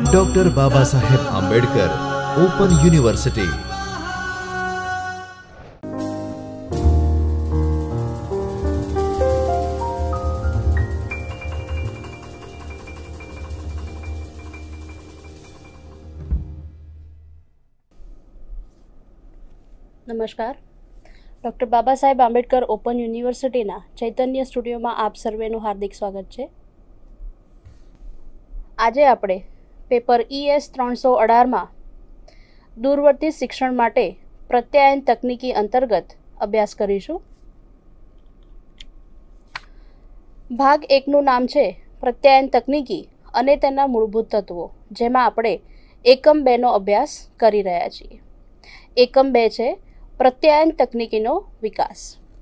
Doctor Baba Saheb Ambedkar open university. नमस्कार। Doctor Baba Saheb Ambedkar open यूनिवर्सिटीना Chaitanya studio में आप सर्वेનું हार्दिक स्वागत છે। આજે આપણે પેપર ES 318 માં દૂરવર્તી શિક્ષણ માટે પ્રત્યાયન તકનીકી અંતર્ગત અભ્યાસ કરીશું। ભાગ 1 નું નામ છે પ્રત્યાયન તકનીકી અને તેના મૂળભૂત તત્વો, જેમાં આપણે એકમ 2 નો અભ્યાસ કરી રહ્યા છીએ। એકમ 2 છે પ્રત્યાયન તકનીકીનો વિકાસ।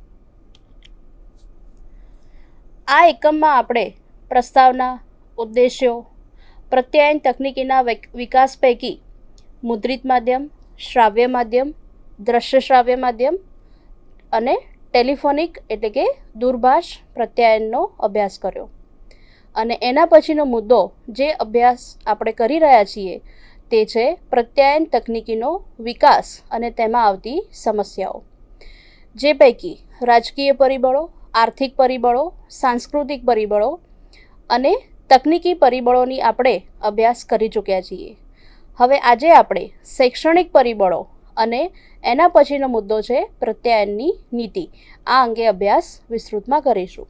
આ એકમમાં આપણે પ્રસ્તાવના, ઉદ્દેશ્યો, પ્રત્યાયન તકનીકીના વિકાસ પૈકી મુદ્રિત માધ્યમ, શ્રાવ્ય માધ્યમ, દ્રશ્ય શ્રાવ્ય માધ્યમ અને ટેલિફોનિક એટલે કે દૂરભાષ પ્રત્યાયનનો અભ્યાસ કર્યો। અને એના પછીનો મુદ્દો જે અભ્યાસ આપણે કરી રહ્યા છીએ તે છે પ્રત્યાયન તકનીકીનો વિકાસ અને તેમાં આવતી સમસ્યાઓ, જે પૈકી રાજકીય પરિબળો, આર્થિક પરિબળો, સાંસ્કૃતિક પરિબળો અને તકનીકી પરિબળોની આપણે અભ્યાસ કરી ચૂક્યા છીએ। હવે આજે આપણે શૈક્ષણિક પરિબળો અને એના પછીનો મુદ્દો છે પ્રત્યાયનની નીતિ, આ અંગે અભ્યાસ વિસ્તૃતમાં કરીશું।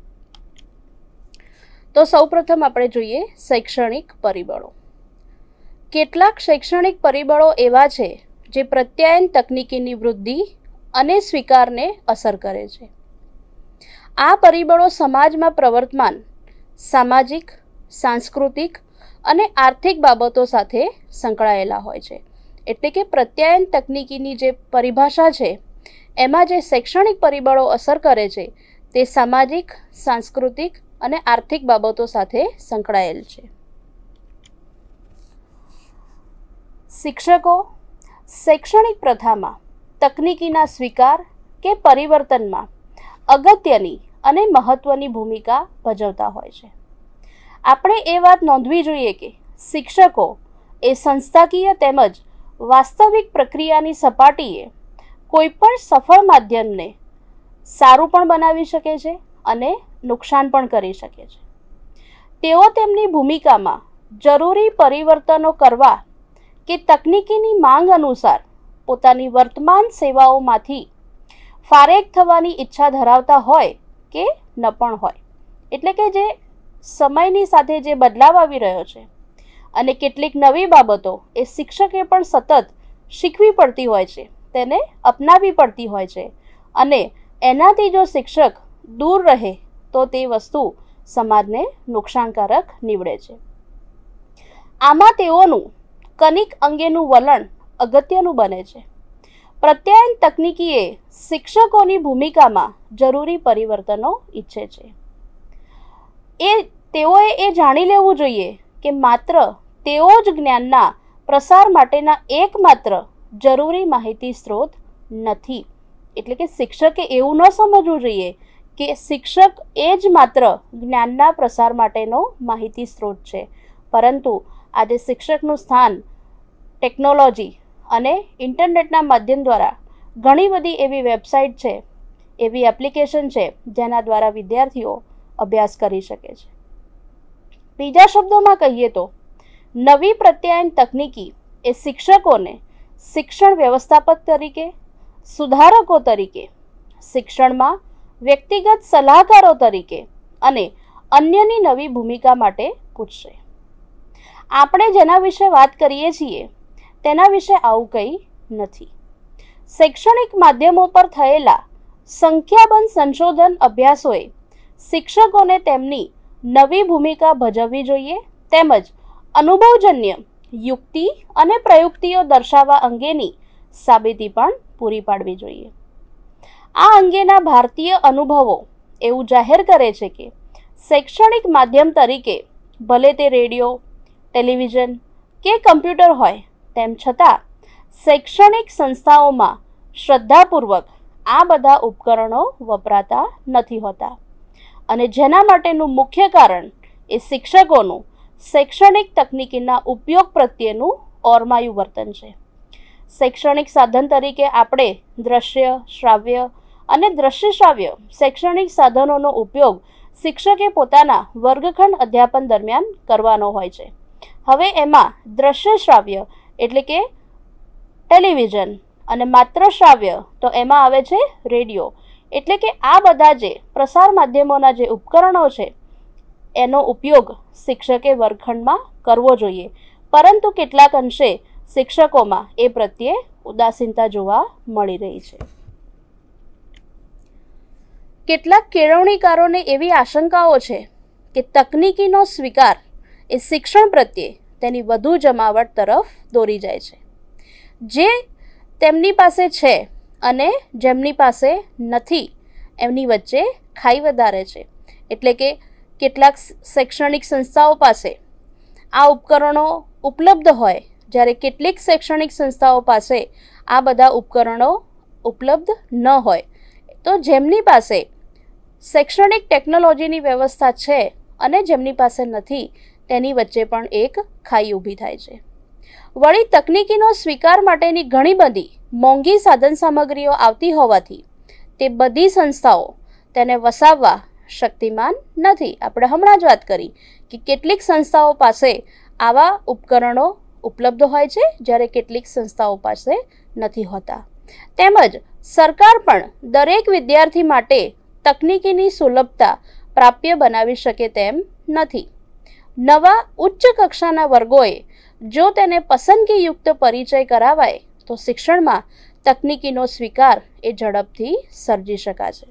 તો સૌપ્રથમ આપણે જોઈએ શૈક્ષણિક પરિબળો। કેટલાક શૈક્ષણિક પરિબળો એવા છે જે પ્રત્યાયન તકનીકીની વૃદ્ધિ અને સ્વીકારને અસર કરે છે। આ પરિબળો સમાજમાં પ્રવર્તમાન સામાજિક, સાંસ્કૃતિક અને આર્થિક બાબતો સાથે સંકળાયેલા હોય છે। એટલે કે પ્રત્યાયન તકનીકીની જે પરિભાષા છે એમાં જે શૈક્ષણિક પરિબળો અસર કરે છે તે સામાજિક, સાંસ્કૃતિક અને આર્થિક બાબતો સાથે સંકળાયેલ છે। શિક્ષકો શૈક્ષણિક પ્રથામાં તકનીકીના સ્વીકાર કે પરિવર્તનમાં અગત્યની અને મહત્વની ભૂમિકા ભજવતા હોય છે। આપણે એ વાત નોંધવી જોઈએ કે શિક્ષકો એ સંસ્થાકીય તેમજ વાસ્તવિક પ્રક્રિયાની સપાટીએ કોઈપણ સફળ માધ્યમને સારું પણ બનાવી શકે છે અને નુકસાન પણ કરી શકે છે। તેઓ તેમની ભૂમિકામાં જરૂરી પરિવર્તનો કરવા કે તકનીકીની માંગ અનુસાર પોતાની વર્તમાન સેવાઓમાંથી ફારેક થવાની ઈચ્છા ધરાવતા હોય કે ન પણ હોય। એટલે કે જે સમયની સાથે જે બદલાવ આવી રહ્યો છે અને કેટલીક નવી બાબતો એ શિક્ષકે પણ સતત શીખવી પડતી હોય છે, તેને અપનાવવી પડતી હોય છે અને એનાથી જો શિક્ષક દૂર રહે તો તે વસ્તુ સમાજને નુકસાનકારક નીવડે છે। આમાં તેઓનું કનિક અંગેનું વલણ અગત્યનું બને છે। પ્રત્યાયન તકનીકીએ શિક્ષકોની ભૂમિકામાં જરૂરી પરિવર્તનો ઈચ્છે છે। તેઓએ એ જાણી લેવું જોઈએ કે માત્ર તેઓ જ જ્ઞાનના પ્રસાર માટેના એકમાત્ર જરૂરી માહિતી સ્ત્રોત નથી। એટલે કે શિક્ષકે એવું ન સમજવું જોઈએ કે શિક્ષક એ જ માત્ર જ્ઞાનના પ્રસાર માટેનો માહિતી સ્ત્રોત છે, પરંતુ આજે શિક્ષકનું સ્થાન ટેકનોલોજી અને ઇન્ટરનેટના માધ્યમ દ્વારા ઘણી બધી એવી વેબસાઇટ છે, એવી એપ્લિકેશન છે જેના દ્વારા વિદ્યાર્થીઓ અભ્યાસ કરી શકે છે। બીજા શબ્દોમાં કહીએ તો નવી પ્રત્યાયન તકનીકી એ શિક્ષકોને શિક્ષણ વ્યવસ્થાપક તરીકે, સુધારકો તરીકે, શિક્ષણમાં વ્યક્તિગત સલાહકારો તરીકે અને અન્યની નવી ભૂમિકા માટે પૂછશે। આપણે જેના વિશે વાત કરીએ છીએ તેના વિશે આવું કંઈ નથી। શૈક્ષણિક માધ્યમો પર થયેલા સંખ્યાબંધ સંશોધન અભ્યાસોએ શિક્ષકોને તેમની નવી ભૂમિકા ભજવવી જોઈએ તેમજ અનુભવજન્ય યુક્તિ અને પ્રયુક્તિઓ દર્શાવવા અંગેની સાબિતી પણ પૂરી પાડવી જોઈએ। આ અંગેના ભારતીય અનુભવો એવું જાહેર કરે છે કે શૈક્ષણિક માધ્યમ તરીકે ભલે તે રેડિયો, ટેલિવિઝન કે કમ્પ્યુટર હોય, તેમ છતાં શૈક્ષણિક સંસ્થાઓમાં શ્રદ્ધાપૂર્વક આ બધા ઉપકરણો વપરાતા નથી હોતા અને જેના માટેનું મુખ્ય કારણ એ શિક્ષકોનું શૈક્ષણિક તકનીકીના ઉપયોગ પ્રત્યેનું ઓરમાયું વર્તન છે. શૈક્ષણિક સાધન તરીકે આપણે દ્રશ્ય, શ્રાવ્ય અને દ્રશ્ય શ્રાવ્ય શૈક્ષણિક સાધનોનો ઉપયોગ શિક્ષકે પોતાના વર્ગખંડ અધ્યાપન દરમિયાન કરવાનો હોય છે. હવે એમાં દ્રશ્ય શ્રાવ્ય એટલે કે ટેલિવિઝન અને માત્ર શ્રાવ્ય તો એમાં આવે છે રેડિયો. એટલે કે આ બધા જે પ્રસાર માધ્યમોના જે ઉપકરણો છે એનો ઉપયોગ શિક્ષકે વર્ગખંડમાં કરવો જોઈએ, પરંતુ કેટલાક અંશે શિક્ષકોમાં એ પ્રત્યે ઉદાસીનતા જોવા મળી રહી છે. કેટલાક કેળવણીકારોને એવી આશંકાઓ છે કે તકનીકીનો સ્વીકાર એ શિક્ષણ પ્રત્યે તેની વધુ જમાવટ તરફ દોરી જાય છે. જે તેમની પાસે છે અને જેમની પાસે નથી એમની વચ્ચે ખાઈ વધારે છે. એટલે કે કેટલાક શૈક્ષણિક સંસ્થાઓ પાસે આ ઉપકરણો ઉપલબ્ધ હોય, જ્યારે કેટલીક શૈક્ષણિક સંસ્થાઓ પાસે આ બધા ઉપકરણો ઉપલબ્ધ ન હોય. તો જેમની પાસે શૈક્ષણિક ટેકનોલોજીની વ્યવસ્થા છે અને જેમની પાસે નથી તેની વચ્ચે પણ એક ખાઈ ઊભી થાય છે. વળી તકનીકીનો સ્વીકાર માટેની ઘણી બધી મોંઘી સાધન સામગ્રીઓ આવતી હોવાથી તે બધી સંસ્થાઓ તેને વસાવવા શક્તિમાન નથી. આપણે હમણાં જ વાત કરી કે કેટલીક સંસ્થાઓ પાસે આવા ઉપકરણો ઉપલબ્ધ હોય છે, જ્યારે કેટલીક સંસ્થાઓ પાસે નથી હોતા. તેમજ સરકાર પણ દરેક વિદ્યાર્થી માટે તકનીકીની સુલભતા પ્રાપ્ય બનાવી શકે તેમ નથી. નવા ઉચ્ચ કક્ષાના વર્ગોએ જો તેને પસંદગીયુક્ત પરિચય કરાવાય તો શિક્ષણમાં તકનીકીનો સ્વીકાર એ ઝડપથી સર્જી શકાશે.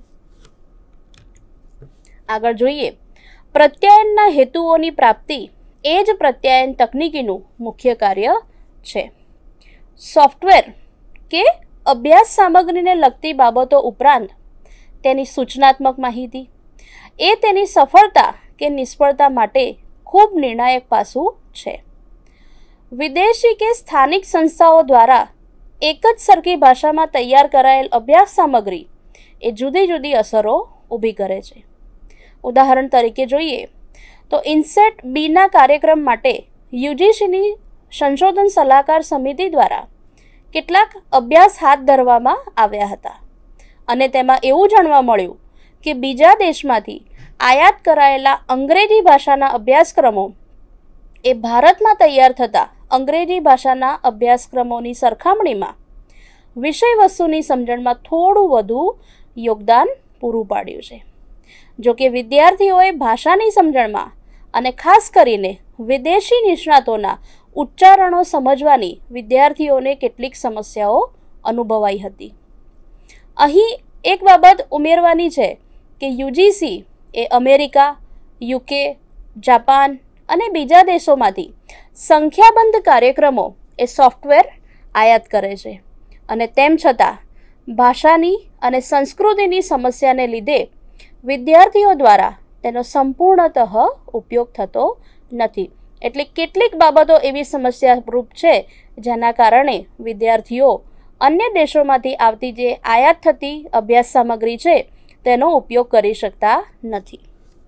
આગળ જોઈએ, પ્રત્યાયનના હેતુઓની પ્રાપ્તિ એ જ પ્રત્યાયન તકનીકીનું મુખ્ય કાર્ય છે. સોફ્ટવેર કે અભ્યાસ સામગ્રીને લગતી બાબતો ઉપરાંત તેની સૂચનાત્મક માહિતી એ તેની સફળતા કે નિષ્ફળતા માટે ખૂબ નિર્ણાયક પાસું છે. વિદેશી કે સ્થાનિક સંસ્થાઓ દ્વારા એક જ સરખી ભાષામાં તૈયાર કરાયેલ અભ્યાસ સામગ્રી એ જુદી જુદી અસરો ઊભી કરે છે. ઉદાહરણ તરીકે જોઈએ તો ઇન્સેટ બીના કાર્યક્રમ માટે યુજીસીની સંશોધન સલાહકાર સમિતિ દ્વારા કેટલાક અભ્યાસ હાથ ધરવામાં આવ્યા હતા અને તેમાં એવું જાણવા મળ્યું કે બીજા દેશમાંથી આયાત કરાયેલા અંગ્રેજી ભાષાના અભ્યાસક્રમો એ ભારતમાં તૈયાર થતા અંગ્રેજી ભાષાના અભ્યાસક્રમોની સરખામણીમાં વિષય વસ્તુની સમજણમાં થોડું વધુ યોગદાન પૂરું પાડ્યું છે. જો કે વિદ્યાર્થીઓએ ભાષાની સમજણમાં અને ખાસ કરીને વિદેશી નિષ્ણાતોના ઉચ્ચારણો સમજવાની વિદ્યાર્થીઓને કેટલીક સમસ્યાઓ અનુભવાઈ હતી. અહીં એક બાબત ઉમેરવાની છે કે યુજીસી એ અમેરિકા, યુકે, જાપાન અને બીજા દેશોમાંથી સંખ્યાબંધ કાર્યક્રમો એ સોફ્ટવેર આયાત કરે છે અને તેમ છતાં ભાષાની અને સંસ્કૃતિની સમસ્યાને લીધે વિદ્યાર્થીઓ દ્વારા તેનો સંપૂર્ણતઃ ઉપયોગ થતો નથી. એટલે કેટલીક બાબતો એવી સમસ્યારૂપ છે જેના કારણે વિદ્યાર્થીઓ અન્ય દેશોમાંથી આવતી જે આયાત થતી અભ્યાસ સામગ્રી છે તેનો ઉપયોગ કરી શકતા નથી.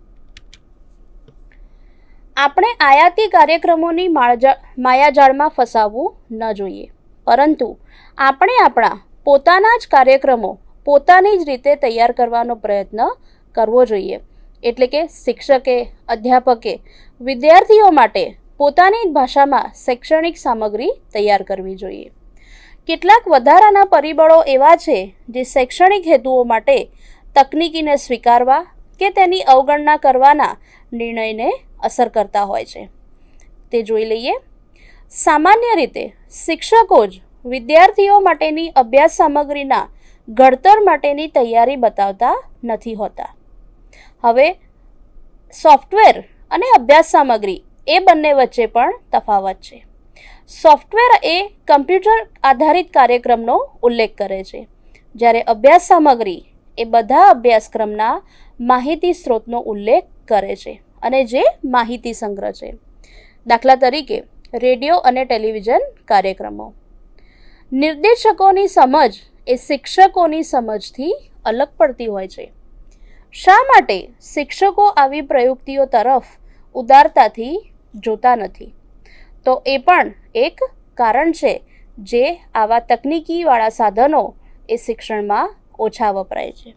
આપણે આયાતી કાર્યક્રમોની માયાજાળમાં ફસાવવું ન જોઈએ, પરંતુ આપણે આપણા પોતાના જ કાર્યક્રમો પોતાની જ રીતે તૈયાર કરવાનો પ્રયત્ન કરવો જોઈએ. એટલે કે શિક્ષકે, અધ્યાપકે વિદ્યાર્થીઓ માટે પોતાની જ ભાષામાં શૈક્ષણિક સામગ્રી તૈયાર કરવી જોઈએ. કેટલાક વધારાના પરિબળો એવા છે જે શૈક્ષણિક હેતુઓ માટે તકનીકીને સ્વીકારવા કે તેની અવગણના કરવાના નિર્ણયને અસર કરતા હોય છે. તે જોઈ લઈએ. સામાન્ય રીતે શિક્ષકો જ વિદ્યાર્થીઓ માટેની અભ્યાસ સામગ્રીના ઘડતર માટેની તૈયારી બતાવતા નથી હોતા. હવે સોફ્ટવેર અને અભ્યાસ સામગ્રી એ બંને વચ્ચે પણ તફાવત છે. સોફ્ટવેર એ કમ્પ્યુટર આધારિત કાર્યક્રમનો ઉલ્લેખ કરે છે, જ્યારે અભ્યાસ સામગ્રી એ બધા અભ્યાસક્રમના માહિતી સ્ત્રોતનો ઉલ્લેખ કરે છે અને જે માહિતી સંગ્રહ છે. દાખલા તરીકે રેડિયો અને ટેલિવિઝન કાર્યક્રમો. નિર્દેશકોની સમજ એ શિક્ષકોની સમજથી અલગ પડતી હોય છે. શા માટે શિક્ષકો આવી પ્રયુક્તિઓ તરફ ઉદારતાથી જોતા નથી. તો એ પણ એક કારણ છે જે આવા તકનીકીવાળા સાધનો એ શિક્ષણમાં ઓછા વપરાય છે.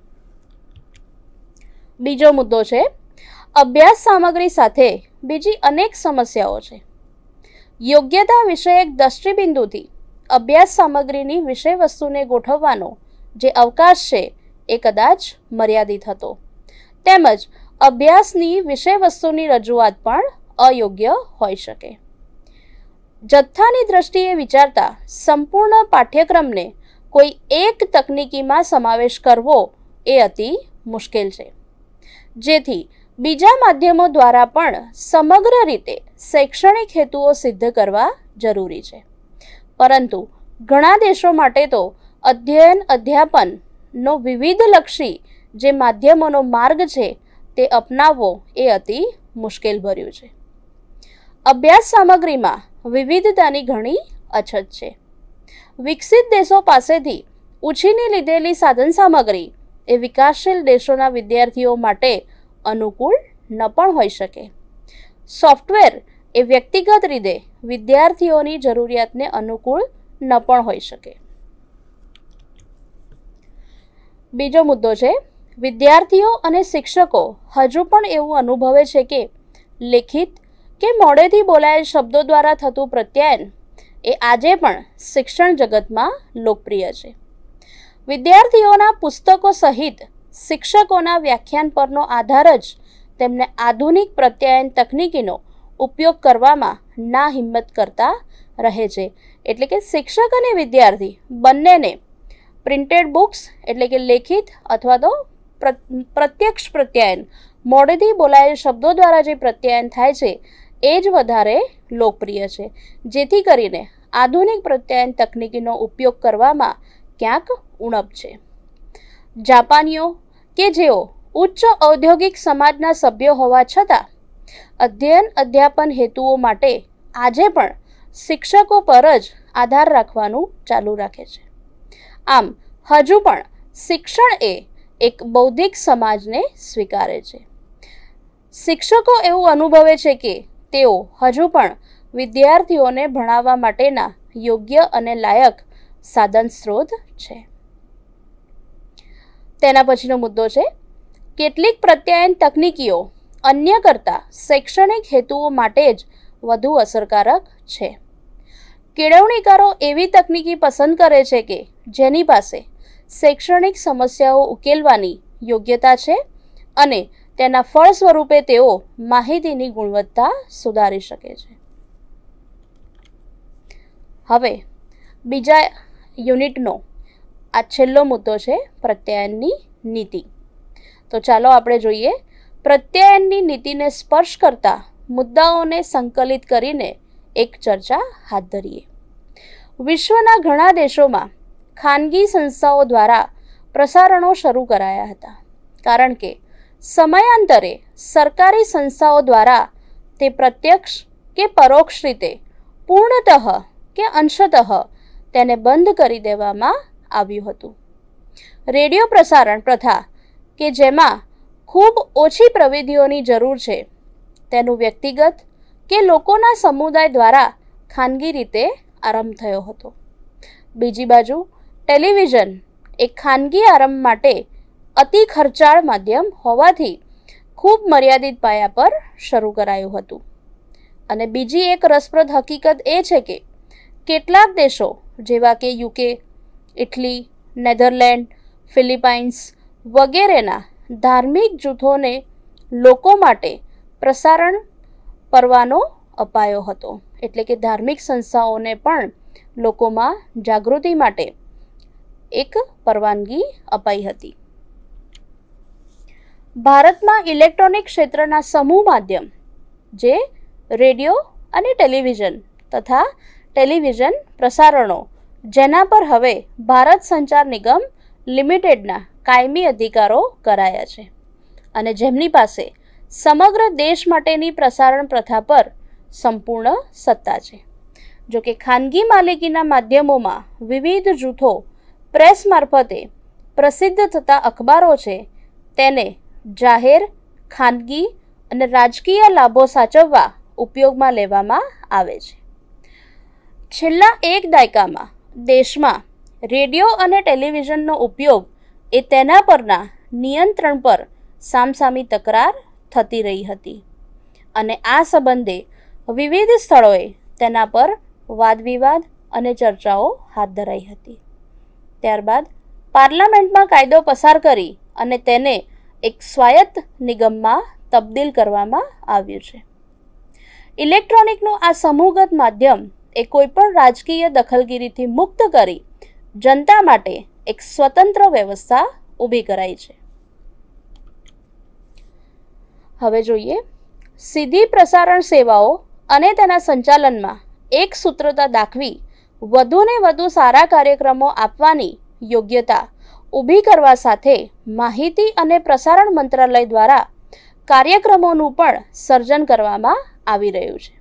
બીજો મુદ્દો છે અભ્યાસ સામગ્રી સાથે બીજી અનેક સમસ્યાઓ છે. યોગ્યતા વિષયક દૃષ્ટિબિંદુથી અભ્યાસ સામગ્રીની વિષયવસ્તુને ગોઠવવાનો જે અવકાશ છે એ કદાચ મર્યાદિત હતો, તેમજ અભ્યાસની વિષયવસ્તુની રજૂઆત પણ અયોગ્ય હોઈ શકે. જથ્થાની દ્રષ્ટિએ વિચારતા સંપૂર્ણ પાઠ્યક્રમને કોઈ એક તકનીકીમાં સમાવેશ કરવો એ અતિ મુશ્કેલ છે, જેથી બીજા માધ્યમો દ્વારા પણ સમગ્ર રીતે શૈક્ષણિક હેતુઓ સિદ્ધ કરવા જરૂરી છે. પરંતુ ઘણા દેશો માટે તો અધ્યયન અધ્યાપનનો વિવિધલક્ષી જે માધ્યમોનો માર્ગ છે તે અપનાવવો એ અતિ મુશ્કેલભર્યું છે. અભ્યાસ સામગ્રીમાં વિવિધતાની ઘણી અછત છે. વિકસિત દેશો પાસેથી ઉછીની લીધેલી સાધન સામગ્રી એ વિકાસશીલ દેશોના વિદ્યાર્થીઓ માટે અનુકૂળ ન પણ હોઈ શકે. સોફ્ટવેર એ વ્યક્તિગત રીતે વિદ્યાર્થીઓની જરૂરિયાતને અનુકૂળ ન પણ હોઈ શકે. બીજો મુદ્દો છે વિદ્યાર્થીઓ અને શિક્ષકો હજુ પણ એવું અનુભવે છે કે લેખિત કે મોડેથી બોલાયેલ શબ્દો દ્વારા થતું પ્રત્યાયન એ આજે પણ શિક્ષણ જગતમાં લોકપ્રિય છે. વિદ્યાર્થીઓના પુસ્તકો સહિત શિક્ષકોના વ્યાખ્યાન પરનો આધાર જ તેમને આધુનિક પ્રત્યાયન તકનીકીનો ઉપયોગ કરવામાં ના હિંમત કરતા રહે છે. એટલે કે શિક્ષક અને વિદ્યાર્થી બંનેને પ્રિન્ટેડ બુક્સ એટલે કે લેખિત અથવા તો પ્રત્યક્ષ પ્રત્યાયન મોડેથી બોલાયેલ શબ્દો દ્વારા જે પ્રત્યાયન થાય છે એ જ વધારે લોકપ્રિય છે, જેથી કરીને આધુનિક પ્રત્યાયન તકનીકીનો ઉપયોગ કરવામાં ક્યાંક ઉણપ છે. જાપાનીઓ કે જેઓ ઉચ્ચ ઔદ્યોગિક સમાજના સભ્યો હોવા છતાં અધ્યયન અધ્યાપન હેતુઓ માટે આજે પણ શિક્ષકો પર જ આધાર રાખવાનું ચાલુ રાખે છે. આમ હજુ પણ શિક્ષણ એ એક બૌદ્ધિક સમાજને સ્વીકારે છે. શિક્ષકો એવું અનુભવે છે કે તેઓ હજુ પણ વિદ્યાર્થીઓને ભણાવવા માટેના યોગ્ય અને લાયક સાધન સ્ત્રોત છે. તેના પછીનો મુદ્દો છે કેટલીક પ્રત્યાયન તકનીકીઓ અન્ય કરતાં શૈક્ષણિક હેતુઓ માટે જ વધુ અસરકારક છે. કેળવણીકારો એવી તકનીકી પસંદ કરે છે કે જેની પાસે શૈક્ષણિક સમસ્યાઓ ઉકેલવાની યોગ્યતા છે અને તેના ફળ સ્વરૂપે તેઓ માહિતીની ગુણવત્તા સુધારી શકે છે. હવે બીજા યુનિટનો આ છેલ્લો મુદ્દો છે પ્રત્યાયનની નીતિ. તો ચાલો આપણે જોઈએ પ્રત્યાયનની નીતિને સ્પર્શ કરતા મુદ્દાઓને સંકલિત કરીને એક ચર્ચા હાથ ધરીએ. વિશ્વના ઘણા દેશોમાં ખાનગી સંસ્થાઓ દ્વારા પ્રસારણો શરૂ કરાયા હતા, કારણ કે સમયાંતરે સરકારી સંસ્થાઓ દ્વારા તે પ્રત્યક્ષ કે પરોક્ષ રીતે પૂર્ણતઃ કે અંશતઃ તેને બંધ કરી દેવામાં આવ્યું હતું. રેડિયો પ્રસારણ પ્રથા કે જેમાં ખૂબ ઓછી પ્રવિધિઓની જરૂર છે તેનું વ્યક્તિગત કે લોકોના સમુદાય દ્વારા ખાનગી રીતે આરંભ થયો હતો. બીજી બાજુ ટેલિવિઝન એ ખાનગી આરંભ માટે અતિ ખર્ચાળ માધ્યમ હોવાથી ખૂબ મર્યાદિત પાયા પર શરૂ કરાયું હતું. અને બીજી એક રસપ્રદ હકીકત એ છે કે કેટલાક દેશો જેવા કે યુકે, ઇટલી, નેધરલેન્ડ, ફિલિપાઇન્સ વગેરેના ધાર્મિક જૂથોને લોકો માટે પ્રસારણ પરવાનો અપાયો હતો. એટલે કે ધાર્મિક સંસ્થાઓને પણ લોકોમાં જાગૃતિ માટે એક પરવાનગી અપાઈ હતી. ભારતમાં ઇલેક્ટ્રોનિક ક્ષેત્રના સમૂહ માધ્યમ જે રેડિયો અને ટેલિવિઝન તથા ટેલિવિઝન પ્રસારણો જેના પર હવે ભારત સંચાર નિગમ લિમિટેડના કાયમી અધિકારો કરાયા છે અને જેમની પાસે સમગ્ર દેશ માટેની પ્રસારણ પ્રથા પર સંપૂર્ણ સત્તા છે. જો કે ખાનગી માલિકીના માધ્યમોમાં વિવિધ જૂથો પ્રેસ મારફતે પ્રસિદ્ધ થતા અખબારો છે તેને જાહેર, ખાનગી અને રાજકીય લાભો સાચવવા ઉપયોગમાં લેવામાં આવે છે. છેલ્લા એક દાયકામાં દેશમાં રેડિયો અને ટેલિવિઝનનો ઉપયોગ એ તેના પરના નિયંત્રણ પર સામસામી તકરાર થતી રહી હતી અને આ સંબંધે વિવિધ સ્થળોએ તેના પર વાદવિવાદ અને ચર્ચાઓ હાથ ધરાઈ હતી. ત્યારબાદ પાર્લામેન્ટમાં કાયદો પસાર કરી અને તેને એક સ્વાયત્ત નિગમમાં તબદીલ કરવામાં આવ્યું છે. ઇલેક્ટ્રોનિકનું આ સમૂહગત માધ્યમ એ કોઈપણ રાજકીય દખલગીરીથી મુક્ત કરી જનતા માટે એક સ્વતંત્ર વ્યવસ્થા ઊભી કરાઈ છે. હવે જોઈએ સીધી પ્રસારણ સેવાઓ અને તેના સંચાલનમાં એક સૂત્રતા દાખવી વધુને વધુ સારા કાર્યક્રમો આપવાની યોગ્યતા ઊભી કરવા સાથે માહિતી અને પ્રસારણ મંત્રાલય દ્વારા કાર્યક્રમોનું પણ સર્જન કરવામાં આવી રહ્યું છે.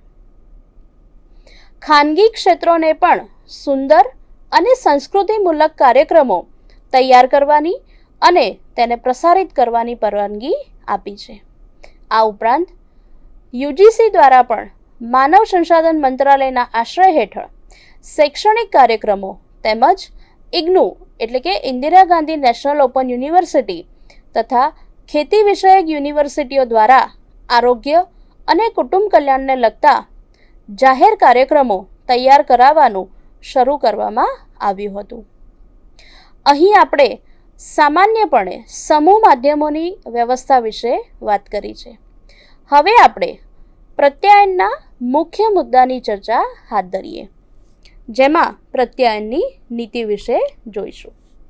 ખાનગી ક્ષેત્રોને પણ સુંદર અને સંસ્કૃતિમૂલક કાર્યક્રમો તૈયાર કરવાની અને તેને પ્રસારિત કરવાની પરવાનગી આપી છે. આ ઉપરાંત યુજીસી દ્વારા પણ માનવ સંસાધન મંત્રાલયના આશ્રય હેઠળ શૈક્ષણિક કાર્યક્રમો તેમજ ઇગ્નુ એટલે કે Indira Gandhi national open university તથા ખેતી વિષયક યુનિવર્સિટીઓ દ્વારા આરોગ્ય અને કુટુંબ કલ્યાણને લગતા જાહેર કાર્યક્રમો તૈયાર કરાવવાનું શરૂ કરવામાં આવ્યું હતું. અહીં આપણે સામાન્યપણે સમૂહ માધ્યમોની વ્યવસ્થા વિશે વાત કરી છે. હવે આપણે પ્રત્યાયનના મુખ્ય મુદ્દાની ચર્ચા હાથ ધરીએ, જેમાં પ્રત્યાયનની નીતિ વિશે જોઈશું.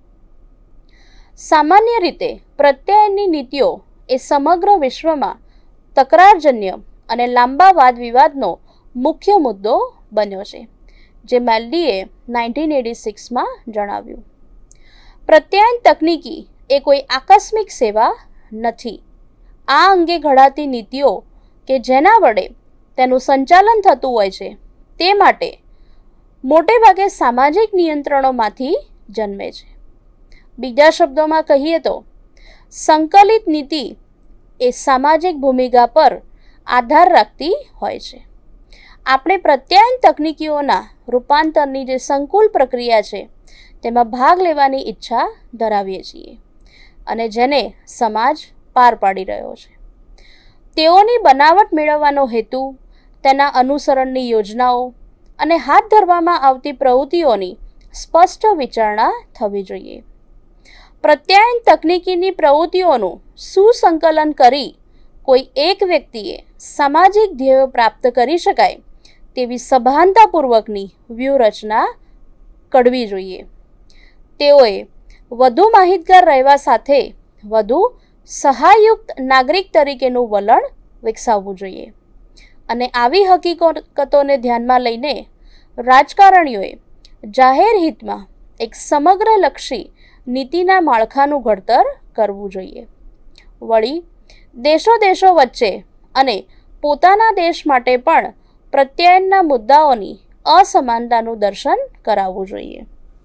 સામાન્ય રીતે પ્રત્યાયનની નીતિઓ એ સમગ્ર વિશ્વમાં તકરારજન્ય અને લાંબા વાદ વિવાદનો મુખ્ય મુદ્દો બન્યો છે, જે મેલ્ડીએ 1986માં જણાવ્યું. પ્રત્યાયન તકનીકી એ કોઈ આકસ્મિક સેવા નથી. આ અંગે ઘડાતી નીતિઓ કે જેના વડે તેનું સંચાલન થતું હોય છે તે માટે મોટે ભાગે સામાજિક નિયંત્રણોમાંથી જન્મે છે. બીજા શબ્દોમાં કહીએ તો સંકલિત નીતિ એ સામાજિક ભૂમિકા પર આધાર રાખતી હોય છે. આપણે પ્રત્યાયન તકનીકીઓના રૂપાંતરની જે સંકુલ પ્રક્રિયા છે તેમાં ભાગ લેવાની ઈચ્છા ધરાવીએ છીએ અને જેને સમાજ પાર પાડી રહ્યો છે. તેઓની બનાવટ મેળવવાનો હેતુ, તેના અનુસરણની યોજનાઓ અને હાથ ધરવામાં આવતી પ્રવૃત્તિઓની સ્પષ્ટ વિચારણા થવી જોઈએ. પ્રત્યાયન તકનીકીની પ્રવૃત્તિઓનું સુસંકલન કરી કોઈ એક વ્યક્તિએ સામાજિક ધ્યેયો પ્રાપ્ત કરી શકાય તેવી સભાનતાપૂર્વકની વ્યૂહરચના ઘડવી જોઈએ. તેઓએ વધુ માહિતગાર રહેવા સાથે વધુ સહાયયુક્ત નાગરિક તરીકેનું વલણ વિકસાવવું જોઈએ અને આવી હકીકતોને ધ્યાનમાં લઈને રાજકારણીઓએ જાહેર હિતમાં એક સમગ્રલક્ષી નીતિના માળખાનું ઘડતર કરવું જોઈએ. વળી દેશો વચ્ચે અને પોતાના દેશ માટે પણ પ્રત્યાયનના મુદ્દાઓની અસમાનતાનું દર્શન કરાવવું જોઈએ.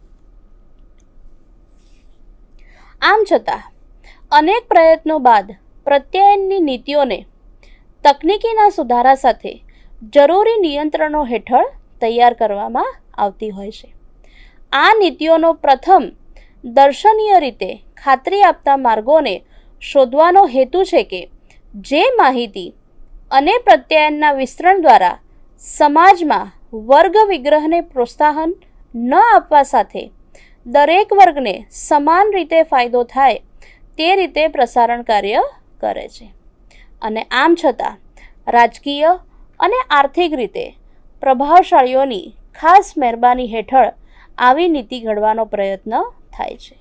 આમ છતાં અનેક પ્રયત્નો બાદ પ્રત્યાયનની નીતિઓને તકનીકીના સુધારા સાથે જરૂરી નિયંત્રણો હેઠળ તૈયાર કરવામાં આવતી હોય છે. આ નીતિઓનો પ્રથમ દર્શનીય રીતે ખાતરી આપતા માર્ગોને શોધવાનો હેતુ છે કે જે માહિતી અને પ્રત્યાયનના વિસ્તરણ દ્વારા સમાજમાં વર્ગ વિગ્રહને પ્રોત્સાહન ન આપવા સાથે દરેક વર્ગને સમાન રીતે ફાયદો થાય તે રીતે પ્રસારણ કાર્ય કરે છે અને આમ છતાં રાજકીય અને આર્થિક રીતે પ્રભાવશાળીઓની ખાસ મહેરબાની હેઠળ આવી નીતિ ઘડવાનો પ્રયત્ન થાય છે.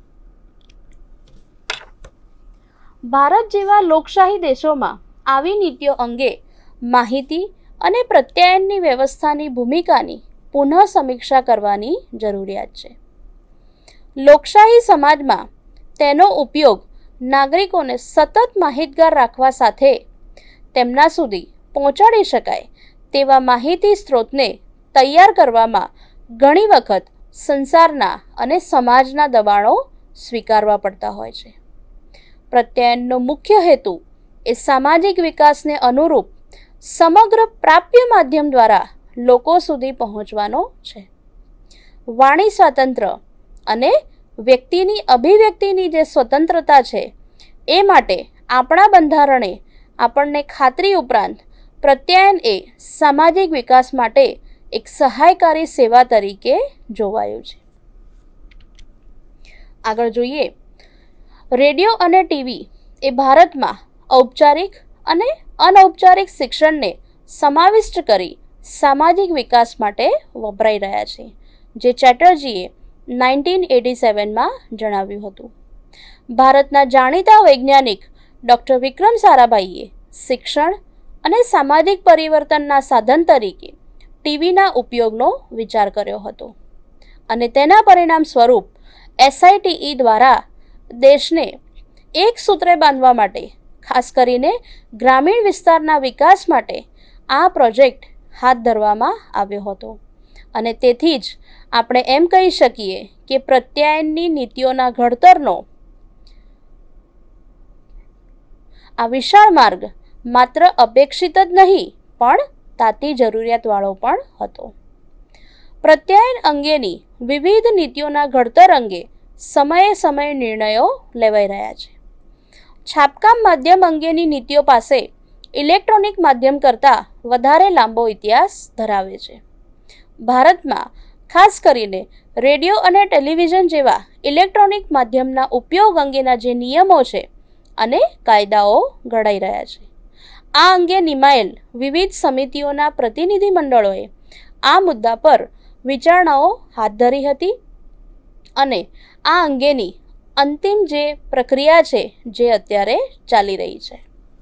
ભારત જેવા લોકશાહી દેશોમાં આવી નીતિઓ અંગે માહિતી અને પ્રત્યાયનની વ્યવસ્થાની ભૂમિકાની પુનઃ સમીક્ષા કરવાની જરૂરિયાત છે. લોકશાહી સમાજમાં તેનો ઉપયોગ નાગરિકોને સતત માહિતગાર રાખવા સાથે તેમના સુધી પહોંચાડી શકાય તેવા માહિતી સ્ત્રોતને તૈયાર કરવામાં ઘણી વખત સંસારના અને સમાજના દબાણો સ્વીકારવા પડતા હોય છે. પ્રત્યાયનનો મુખ્ય હેતુ એ સામાજિક વિકાસને અનુરૂપ સમગ્ર પ્રાપ્ય માધ્યમ દ્વારા લોકો સુધી પહોંચવાનો છે. વાણી સ્વાતંત્ર્ય અને વ્યક્તિની અભિવ્યક્તિની જે સ્વતંત્રતા છે એ માટે આપણા બંધારણે આપણને ખાતરી ઉપરાંત પ્રત્યાયન એ સામાજિક વિકાસ માટે એક સહાયકારી સેવા તરીકે જોવાયું છે. આગળ જોઈએ, રેડિયો અને ટીવી એ ભારતમાં ઔપચારિક અને અનૌપચારિક શિક્ષણને સમાવિષ્ટ કરી સામાજિક વિકાસ માટે વપરાઈ રહ્યા છે, જે ચેટર્જીએ 1987માં જણાવ્યું હતું. ભારતના જાણીતા વૈજ્ઞાનિક ડૉક્ટર વિક્રમ સારાભાઈએ શિક્ષણ અને સામાજિક પરિવર્તનના સાધન તરીકે ટીવીના ઉપયોગનો વિચાર કર્યો હતો અને તેના પરિણામ સ્વરૂપ SITE દ્વારા દેશને એક સૂત્રે બાંધવા માટે, ખાસ કરીને ગ્રામીણ વિસ્તારના વિકાસ માટે આ પ્રોજેક્ટ હાથ ધરવામાં આવ્યો હતો. અને તેથી જ આપણે એમ કહી શકીએ કે પ્રત્યાયનની નીતિઓના ઘડતરનો આ વિશાળ માર્ગ માત્ર અપેક્ષિત જ નહીં પણ તાતી જરૂરિયાતવાળો પણ હતો. પ્રત્યાયન અંગેની વિવિધ નીતિઓના ઘડતર અંગે સમયે સમયે નિર્ણયો લેવાઈ રહ્યા છે. છાપકામ માધ્યમ અંગેની નીતિઓ પાસે ઇલેક્ટ્રોનિક માધ્યમ કરતાં વધારે લાંબો ઇતિહાસ ધરાવે છે. ભારતમાં ખાસ કરીને રેડિયો અને ટેલિવિઝન જેવા ઇલેક્ટ્રોનિક માધ્યમના ઉપયોગ અંગેના જે નિયમો છે અને કાયદાઓ ઘડાઈ રહ્યા છે. આ અંગે નિમાયેલ વિવિધ સમિતિઓના પ્રતિનિધિ મંડળોએ આ મુદ્દા પર વિચારણાઓ હાથ ધરી હતી અને આ અંગેની અંતિમ જે પ્રક્રિયા છે જે અત્યારે ચાલી રહી છે.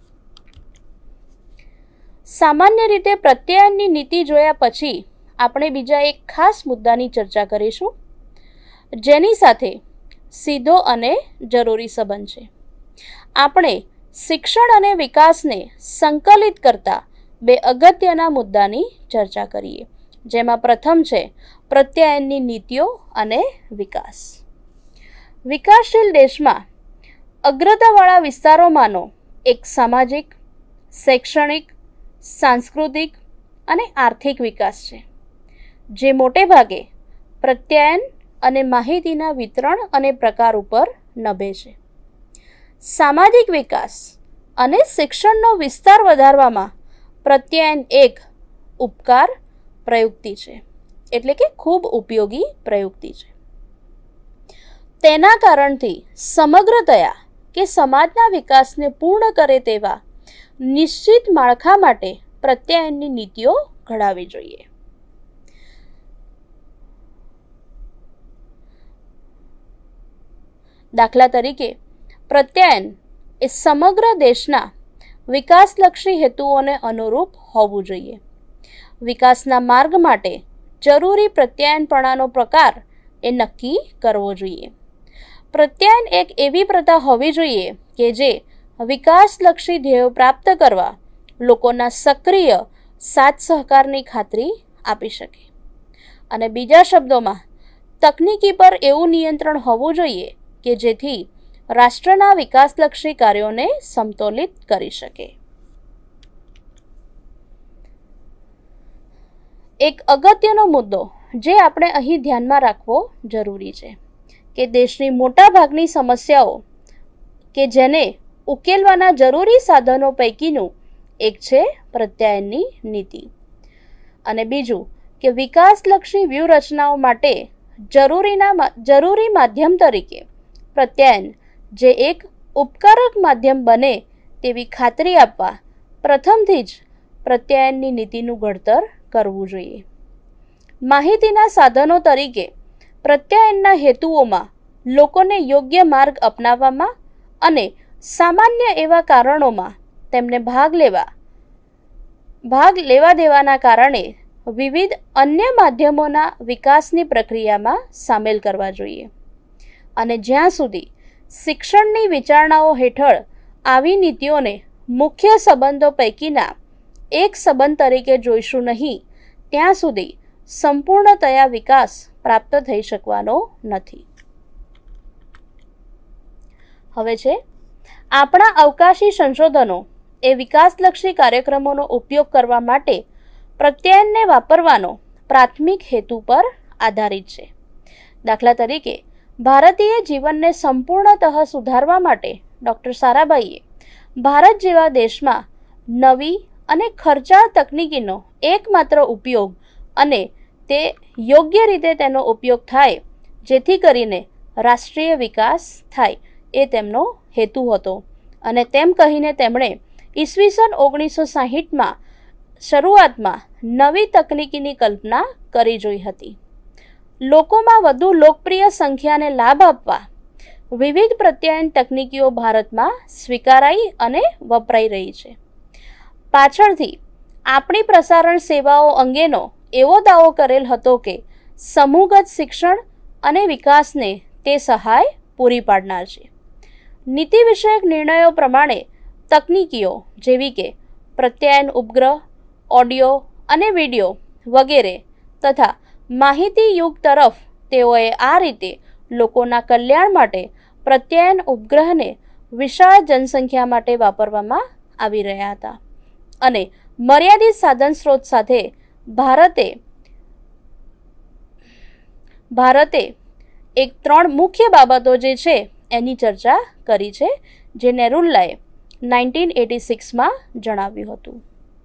સામાન્ય રીતે પ્રત્યાયનની નીતિ જોયા પછી આપણે બીજા એક ખાસ મુદ્દાની ચર્ચા કરીશું, જેની સાથે સીધો અને જરૂરી સંબંધ છે. આપણે શિક્ષણ અને વિકાસને સંકલિત કરતા બે અગત્યના મુદ્દાની ચર્ચા કરીએ, જેમાં પ્રથમ છે પ્રત્યાયનની નીતિઓ અને વિકાસ. વિકાસશીલ દેશમાં અગ્રતાવાળા વિસ્તારોમાંનો એક સામાજિક, શૈક્ષણિક, સાંસ્કૃતિક અને આર્થિક વિકાસ છે, જે મોટે ભાગે પ્રત્યાયન અને માહિતીના વિતરણ અને પ્રકાર ઉપર નભે છે. સામાજિક વિકાસ અને શિક્ષણનો વિસ્તાર વધારવામાં પ્રત્યાયન એક ઉપકાર પ્રયુક્તિ છે, એટલે કે ખૂબ ઉપયોગી પ્રયુક્તિ છે. તેના કારણથી સમગ્રતયા કે સમાજના વિકાસને પૂર્ણ કરે તેવા નિશ્ચિત માળખા માટે પ્રત્યાયનની નીતિઓ ઘડાવી જોઈએ. દાખલા તરીકે, પ્રત્યાયન એ સમગ્ર દેશના વિકાસલક્ષી હેતુઓને અનુરૂપ હોવું જોઈએ. વિકાસના માર્ગ માટે જરૂરી પ્રત્યાયનપણાનો પ્રકાર એ નક્કી કરવો જોઈએ. પ્રત્યાયન એક એવી પ્રથા હોવી જોઈએ કે જે વિકાસલક્ષી ધ્યેયો પ્રાપ્ત કરવા લોકોના સક્રિય સાથ સહકારની ખાતરી આપી શકે. અને બીજા શબ્દોમાં, તકનીકી પર એવું નિયંત્રણ હોવું જોઈએ કે જેથી રાષ્ટ્રના વિકાસલક્ષી કાર્યોને સમતોલિત કરી શકે. એક અગત્યનો મુદ્દો જે આપણે અહીં ધ્યાનમાં રાખવો જરૂરી છે કે દેશની મોટાભાગની સમસ્યાઓ કે જેને ઉકેલવાના જરૂરી સાધનો પૈકીનું એક છે પ્રત્યાયનની નીતિ, અને બીજું કે વિકાસલક્ષી વ્યૂહરચનાઓ માટે જરૂરી માધ્યમ તરીકે પ્રત્યાયન જે એક ઉપકારક માધ્યમ બને તેવી ખાતરી આપવા પ્રથમથી જ પ્રત્યાયનની નીતિનું ઘડતર કરવું જોઈએ. માહિતીના સાધનો તરીકે પ્રત્યાયનના હેતુઓમાં લોકોને યોગ્ય માર્ગ અપનાવવામાં અને સામાન્ય એવા કારણોમાં તેમને ભાગ લેવા દેવાના કારણે વિવિધ અન્ય માધ્યમોના વિકાસની પ્રક્રિયામાં સામેલ કરવા જોઈએ. અને જ્યાં સુધી શિક્ષણની વિચારણાઓ હેઠળ આવી નીતિઓને મુખ્ય સંબંધો પૈકીના એક સંબંધ તરીકે જોઈશું નહીં, ત્યાં સુધી સંપૂર્ણતયા વિકાસ પ્રાપ્ત થઈ શકવાનો નથી. હવે છે આપણા અવકાશી સંશોધનો એ વિકાસલક્ષી કાર્યક્રમોનો ઉપયોગ કરવા માટે પ્રત્યાયનને વાપરવાનો પ્રાથમિક હેતુ પર આધારિત છે. દાખલા તરીકે ભારતીય જીવનને સંપૂર્ણતઃ સુધારવા માટે ડૉક્ટર સારાભાઈએ ભારત જેવા દેશમાં નવી અને ખર્ચાળ તકનીકીનો એકમાત્ર ઉપયોગ અને તે યોગ્ય રીતે તેનો ઉપયોગ થાય જેથી કરીને રાષ્ટ્રીય વિકાસ થાય એ તેમનો હેતુ હતો. અને તેમ કહીને તેમણે ઈસવીસન 1960માં શરૂઆતમાં નવી તકનીકીની કલ્પના કરી જોઈ હતી. લોકોમાં વધુ લોકપ્રિય સંખ્યાને લાભ આપવા વિવિધ પ્રત્યાયન તકનીકીઓ ભારતમાં સ્વીકારાઈ અને વપરાઈ રહી છે. પાછળથી આપણી પ્રસારણ સેવાઓ અંગેનો એવો દાવો કરેલ હતો કે સમૂહગત શિક્ષણ અને વિકાસને તે સહાય પૂરી પાડનાર છે. નીતિ વિષયક નિર્ણયો પ્રમાણે તકનીકીઓ જેવી કે પ્રત્યાયન ઉપગ્રહ, ઓડિયો અને વિડિયો વગેરે તથા માહિતી યુગ તરફ તેઓએ આ રીતે લોકોના કલ્યાણ માટે પ્રત્યાયન ઉપગ્રહને વિશાળ જનસંખ્યા માટે વાપરવામાં આવી રહ્યા હતા. અને મર્યાદિત સાધન સ્ત્રોત સાથે ભારતે એક 3 મુખ્ય બાબતો જે છે એની ચર્ચા કરી છે, જે નેરુલ્લાએ 1986માં જણાવ્યું હતું.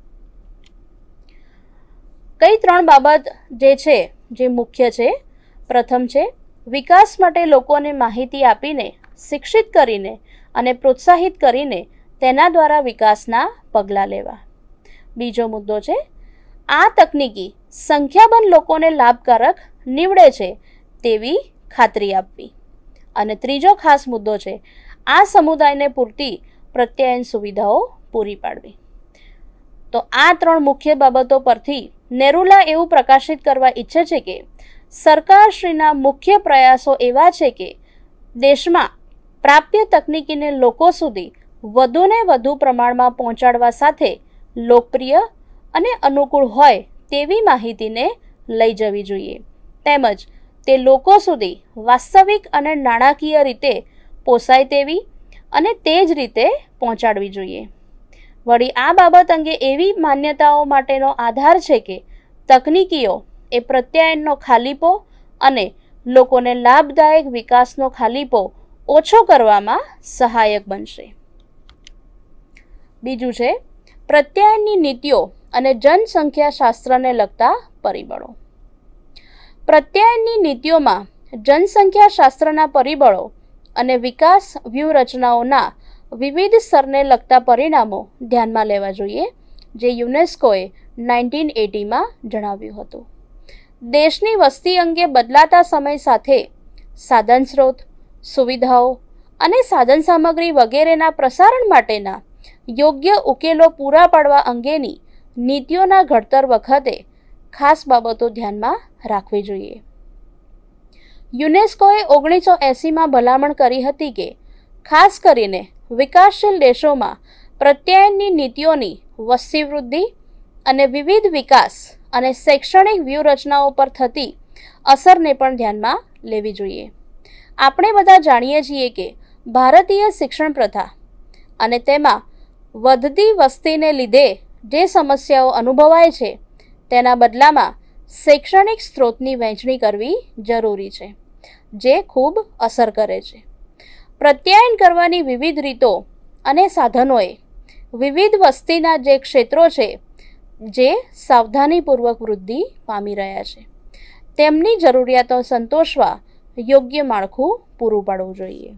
કઈ 3 બાબત જે છે જે મુખ્ય છે? પ્રથમ છે વિકાસ માટે લોકોને માહિતી આપીને, શિક્ષિત કરીને અને પ્રોત્સાહિત કરીને તેના દ્વારા વિકાસના પગલાં લેવા. બીજો મુદ્દો છે આ તકનીકી સંખ્યાબંધ લોકોને લાભકારક નીવડે છે તેવી ખાતરી આપવી. અને ત્રીજો ખાસ મુદ્દો છે આ સમુદાયને પૂરતી પ્રત્યાયન સુવિધાઓ પૂરી પાડવી. તો આ 3 મુખ્ય બાબતો પરથી નેરુલા એવું પ્રકાશિત કરવા ઈચ્છે છે કે સરકારશ્રીના મુખ્ય પ્રયાસો એવા છે કે દેશમાં પ્રાપ્ય તકનીકીને લોકો સુધી વધુને વધુ પ્રમાણમાં પહોંચાડવા સાથે લોકપ્રિય અને અનુકૂળ હોય તેવી માહિતીને લઈ જવી જોઈએ, તેમજ તે લોકો સુધી વાસ્તવિક અને નાણાકીય રીતે પોસાય તેવી અને તે જ રીતે પહોંચાડવી જોઈએ. વળી આ બાબત અંગે એવી માન્યતાઓ માટેનો આધાર છે કે તકનીકીઓ એ પ્રત્યાયનનો ખાલીપો અને લોકોને લાભદાયક વિકાસનો ખાલીપો ઓછો કરવામાં સહાયક બનશે. બીજું છે પ્રત્યાયનની નીતિઓ અને જનસંખ્યા શાસ્ત્રને લગતા પરિબળો. પ્રત્યાયનની નીતિઓમાં જનસંખ્યા શાસ્ત્રના પરિબળો અને વિકાસ વ્યૂહરચનાઓના વિવિધ સ્તરને લગતા પરિણામો ધ્યાનમાં લેવા જોઈએ, જે યુનેસ્કોએ 1980માં જણાવ્યું હતું. દેશની વસ્તી અંગે બદલાતા સમય સાથે સાધન સ્ત્રોત, સુવિધાઓ અને સાધન સામગ્રી વગેરેના પ્રસારણ માટેના યોગ્ય ઉકેલો પૂરા પાડવા અંગેની નીતિઓના ઘડતર વખતે ખાસ બાબતો ધ્યાનમાં રાખવી જોઈએ. યુનેસ્કોએ 1980માં ભલામણ કરી હતી કે ખાસ કરીને વિકાસશીલ દેશોમાં પ્રત્યાયનની નીતિઓની વસ્તી વૃદ્ધિ અને વિવિધ વિકાસ અને શૈક્ષણિક વ્યૂહરચનાઓ પર થતી અસરને પણ ધ્યાનમાં લેવી જોઈએ. આપણે બધા જાણીએ છીએ કે ભારતીય શિક્ષણ પ્રથા અને તેમાં વધતી વસ્તીને લીધે જે સમસ્યાઓ અનુભવાય છે તેના બદલામાં શૈક્ષણિક સ્ત્રોતની વહેંચણી કરવી જરૂરી છે, જે ખૂબ અસર કરે છે. પ્રત્યાયન કરવાની વિવિધ રીતો અને સાધનોએ વિવિધ વસ્તીના જે ક્ષેત્રો છે જે સાવધાનીપૂર્વક વૃદ્ધિ પામી રહ્યા છે તેમની જરૂરિયાતો સંતોષવા યોગ્ય માળખું પૂરું પાડવું જોઈએ.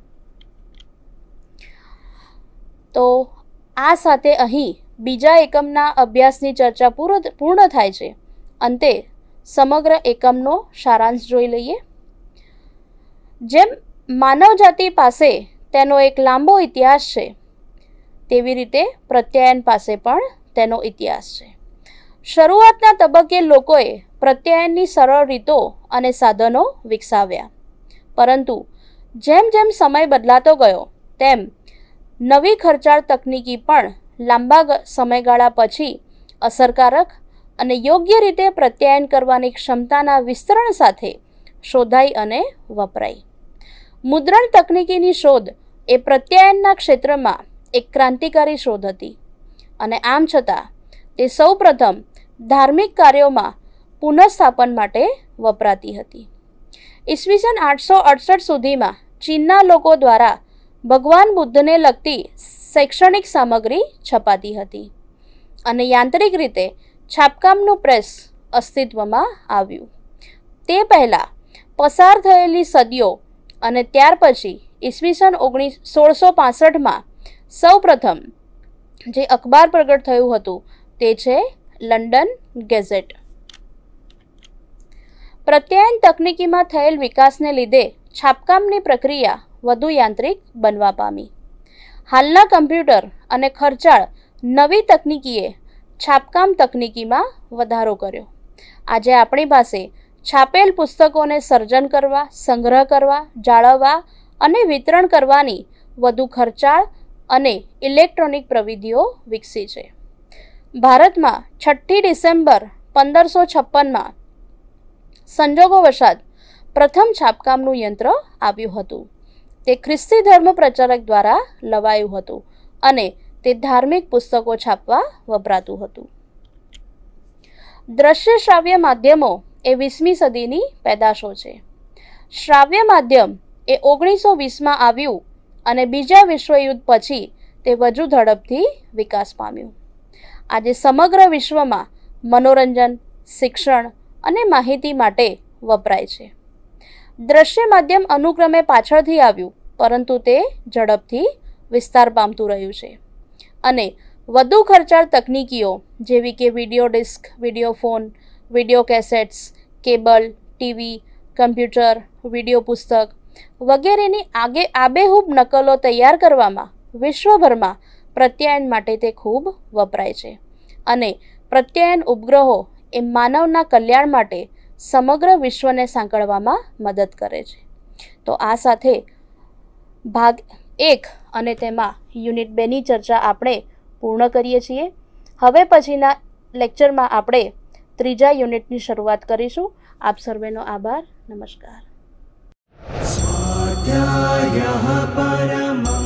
તો આ સાથે અહીં બીજા એકમના અભ્યાસની ચર્ચા પૂર્ણ થાય છે. અંતે સમગ્ર એકમનો સારાંશ જોઈ લઈએ. જેમ માનવજાતિ પાસે તેનો એક લાંબો ઇતિહાસ છે, તેવી રીતે પ્રત્યાયન પાસે પણ તેનો ઇતિહાસ છે. શરૂઆતના તબક્કે લોકોએ પ્રત્યાયનની સરળ રીતો અને સાધનો વિકસાવ્યા, પરંતુ જેમ જેમ સમય બદલાતો ગયો તેમ નવી ખર્ચાળ તકનીકી પણ લાંબા સમયગાળા પછી અસરકારક અને યોગ્ય રીતે પ્રત્યાયન કરવાની ક્ષમતાના વિસ્તરણ સાથે શોધાઈ અને વપરાઈ. મુદ્રણ તકનીકીની શોધ એ પ્રત્યાયનના ક્ષેત્રમાં એક ક્રાંતિકારી શોધ હતી. અને આમ છતાં તે સૌપ્રથમ ધાર્મિક કાર્યોમાં પુનઃસ્થાપન માટે વપરાતી હતી. ઈસવીસન 868 સુધીમાં ચીનના લોકો દ્વારા ભગવાન બુદ્ધને લગતી શૈક્ષણિક સામગ્રી છપાતી હતી અને યાંત્રિક રીતે છાપકામનું પ્રેસ અસ્તિત્વમાં આવ્યું. તે પહેલાં પસાર થયેલી સદીઓ અને ત્યાર પછી ઈસવીસન 1665માં સૌપ્રથમ જે અખબાર પ્રગટ થયું હતું તે છે લંડન ગેઝેટ. પ્રત્યાયન તકનીકીમાં થયેલ વિકાસને લીધે છાપકામની પ્રક્રિયા વધુ યાંત્રિક બનવા પામી. હાલના કમ્પ્યુટર અને ખર્ચાળ નવી તકનીકીએ છાપકામ તકનીકીમાં વધારો કર્યો. આજે આપણી પાસે છાપેલ પુસ્તકોને સર્જન કરવા, સંગ્રહ કરવા, જાળવવા અને વિતરણ કરવાની વધુ ખર્ચાળ અને ઇલેક્ટ્રોનિક પ્રવિધિઓ વિકસી છે. ભારતમાં 6 ડિસેમ્બર 1556માં સંજોગોવશાત પ્રથમ છાપકામનું યંત્ર આવ્યું હતું. તે ખ્રિસ્તી ધર્મ પ્રચારક દ્વારા લવાયું હતું અને તે ધાર્મિક પુસ્તકો છાપવા વપરાતું હતું. દ્રશ્ય શ્રાવ્ય માધ્યમો એ 20મી સદીની પેદાશો છે. શ્રાવ્ય માધ્યમ એ 1920માં આવ્યું અને બીજા વિશ્વયુદ્ધ પછી તે વધુ ઝડપથી વિકાસ પામ્યું. આજે સમગ્ર વિશ્વમાં મનોરંજન, શિક્ષણ અને માહિતી માટે વપરાય છે. દ્રશ્ય માધ્યમ અનુક્રમે પાછળથી આવ્યું, પરંતુ તે ઝડપથી વિસ્તાર પામતું રહ્યું છે અને વધુ ખર્ચાળ તકનીકીઓ જેવી કે video disc, video phone, video cassettes, cable, TV, computer, video પુસ્તક વગેરેની આબેહૂબ નકલો તૈયાર કરવામાં વિશ્વભરમાં પ્રત્યાયન માટે તે ખૂબ વપરાય છે અને પ્રત્યાયન ઉપગ્રહો એ માનવના કલ્યાણ માટે સમગ્ર વિશ્વને સાંકળવામાં મદદ કરે છે. તો આ સાથે ભાગ 1 અને તેમાં યુનિટ 2ની ચર્ચા આપણે પૂર્ણ કરીએ છીએ. હવે પછીના લેક્ચરમાં આપણે 3જા યુનિટની શરૂઆત કરીશું. આપ સર્વેનો આભાર. નમસ્કાર. સ્વાધ્યાયઃ પરમઃ